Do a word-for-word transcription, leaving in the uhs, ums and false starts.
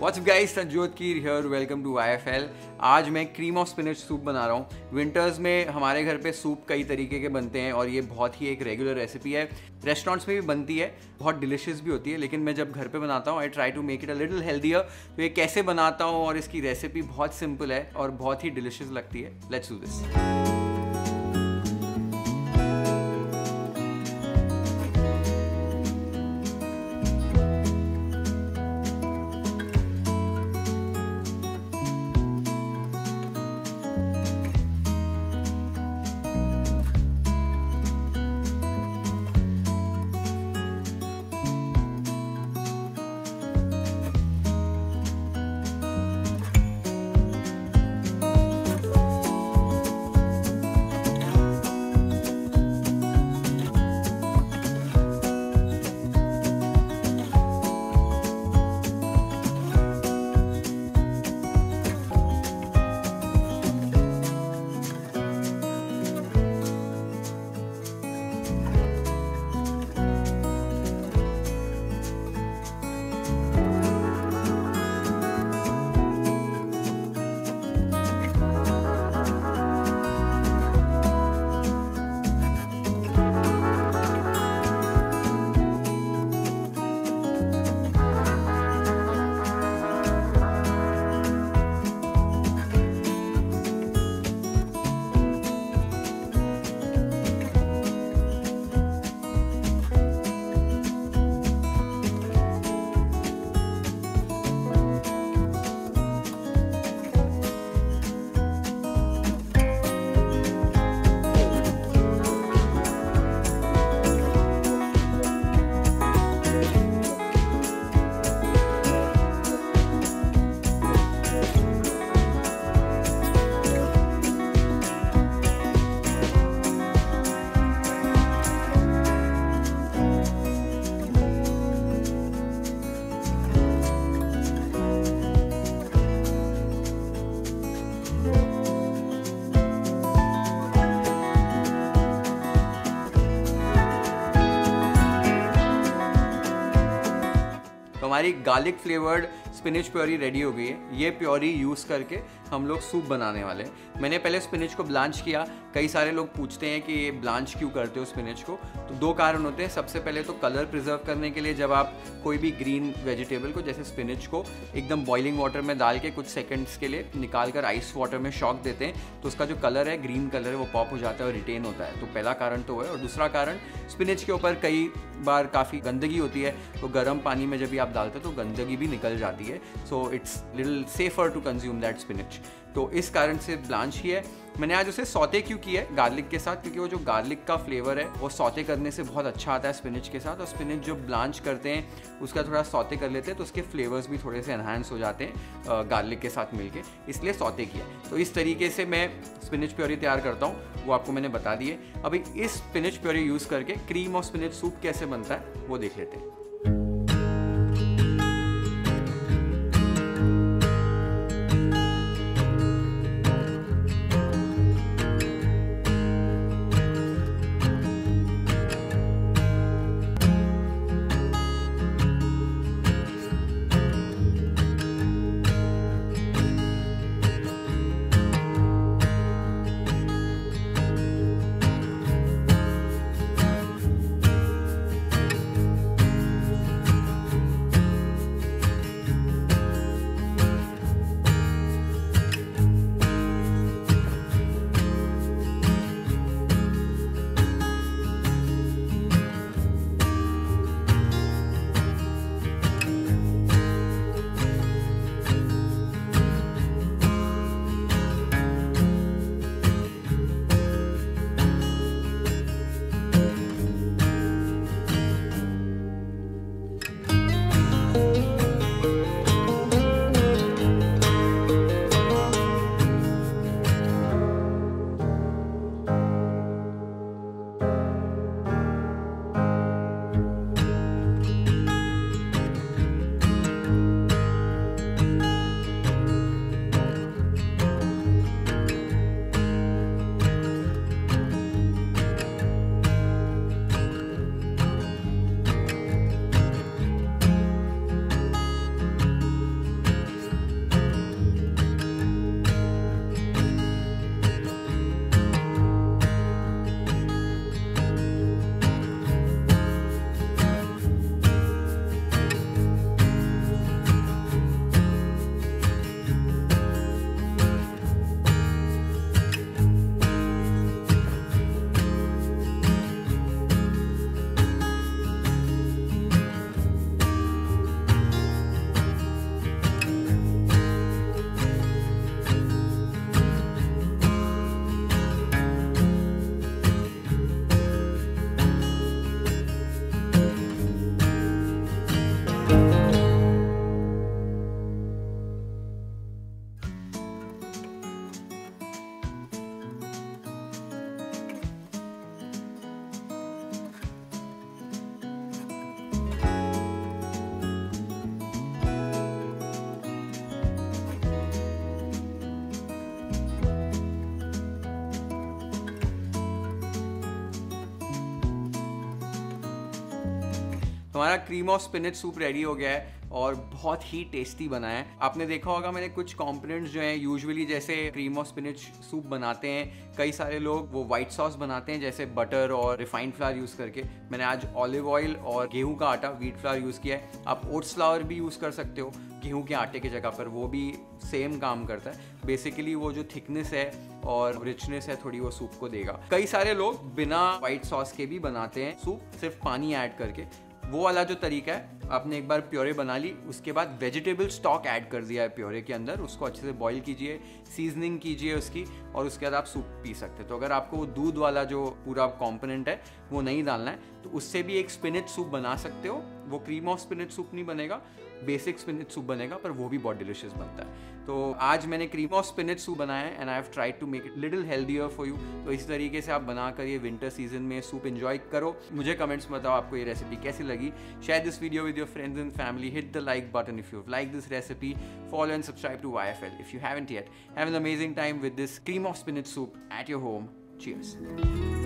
What's up guys, Sanjot Keer here, welcome to I F L. आज मैं cream of spinach soup बना रहा हूँ। विंटर्स में हमारे घर पे सूप कई तरीके के बनते हैं और ये बहुत ही एक रेगुलर रेसिपी है। रेस्टोरेंट्स में भी बनती है, बहुत डिलिशियस भी होती है, लेकिन मैं जब घर पे बनाता हूँ I try to make it a little healthier. तो ये कैसे बनाता हूँ और इसकी रेसिपी बहुत सिंपल है और बहुत ही डिलिशियस लगती है। Let's do this. हमारी garlic flavoured spinach puree ready हो गई है। ये प्योरी यूज़ करके हम लोग सूप बनाने वाले हैं। मैंने पहले स्पिनच को ब्लांच किया। कई सारे लोग पूछते हैं कि ये ब्लांच क्यों करते हो स्पिनच को, तो दो कारण होते हैं। सबसे पहले तो कलर प्रिजर्व करने के लिए, जब आप कोई भी ग्रीन वेजिटेबल को जैसे स्पिनच को एकदम बॉइलिंग वाटर में डाल के कुछ सेकंड्स के लिए निकाल कर आइस वाटर में शॉक देते हैं तो उसका जो कलर है, ग्रीन कलर है, वो पॉप हो जाता है और रिटेन होता है। तो पहला कारण तो है। और दूसरा कारण, स्पिनच के ऊपर कई बार काफ़ी गंदगी होती है, तो गर्म पानी में जब भी आप डालते हो तो गंदगी भी निकल जाती है। So it's little safer to consume that spinach. तो इस कारण से ब्लांच ही है। मैंने आज उसे सौते क्यों किया है गार्लिक के साथ, क्योंकि वो जो गार्लिक का फ्लेवर है वो सौते करने से बहुत अच्छा आता है स्पिनच के साथ। और स्पिनच जो ब्लांच करते हैं उसका थोड़ा सौते कर लेते हैं तो उसके फ्लेवर्स भी थोड़े से एनहांस हो जाते हैं गार्लिक के साथ मिलके, इसलिए सौते किया। तो इस तरीके से मैं स्पिनच प्योरी तैयार करता हूँ, वो आपको मैंने बता दिए। अभी इस स्पिनच प्योरी यूज़ करके क्रीम और स्पिनच सूप कैसे बनता है वो देख लेते हैं। हमारा cream of spinach soup ready हो गया है और बहुत ही टेस्टी बना है। आपने देखा होगा मैंने कुछ कंपोनेंट्स जो हैं यूजुअली जैसे क्रीम ऑफ स्पिनच सूप बनाते हैं, कई सारे लोग वो वाइट सॉस बनाते हैं जैसे बटर और रिफाइंड फ्लावर यूज़ करके। मैंने आज ऑलिव ऑयल और गेहूं का आटा व्हीट फ्लावर यूज़ किया है। आप ओट्स फ्लावर भी यूज़ कर सकते हो गेहूं के आटे की जगह पर, वो भी सेम काम करता है। बेसिकली वो जो थिकनेस है और रिचनेस है थोड़ी वो सूप को देगा। कई सारे लोग बिना वाइट सॉस के भी बनाते हैं सूप, सिर्फ पानी ऐड करके। वो वाला जो तरीका है, आपने एक बार प्योरे बना ली, उसके बाद वेजिटेबल स्टॉक ऐड कर दिया है प्योरे के अंदर, उसको अच्छे से बॉईल कीजिए, सीजनिंग कीजिए उसकी, और उसके बाद आप सूप पी सकते हैं। तो अगर आपको वो दूध वाला जो पूरा कंपोनेंट है वो नहीं डालना है तो उससे भी एक स्पिनच सूप बना सकते हो। वो क्रीम ऑफ स्पिनच सूप नहीं बनेगा, बेसिक स्पिनच सूप बनेगा, पर वो भी बहुत डिलिशियस बनता है। तो आज मैंने क्रीम ऑफ स्पिनच सूप बनाया है and I have tried to make it little healthier for you. तो इस तरीके से आप बनाकर ये विंटर सीजन में सूप एंजॉय करो। मुझे कमेंट्स में बताओ आपको ये रेसिपी कैसी लगी। Share this video with your friends and family, hit the like button if you like this recipe, follow and subscribe to Y F L if you haven't yet. Have an amazing time with this cream of spinach soup at your home. Cheers.